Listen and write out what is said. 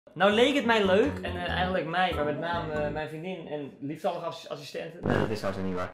Nou leek het mij leuk en eigenlijk mij, maar met name mijn vriendin en lieftallige assistenten. Nee, dat is trouwens niet waar.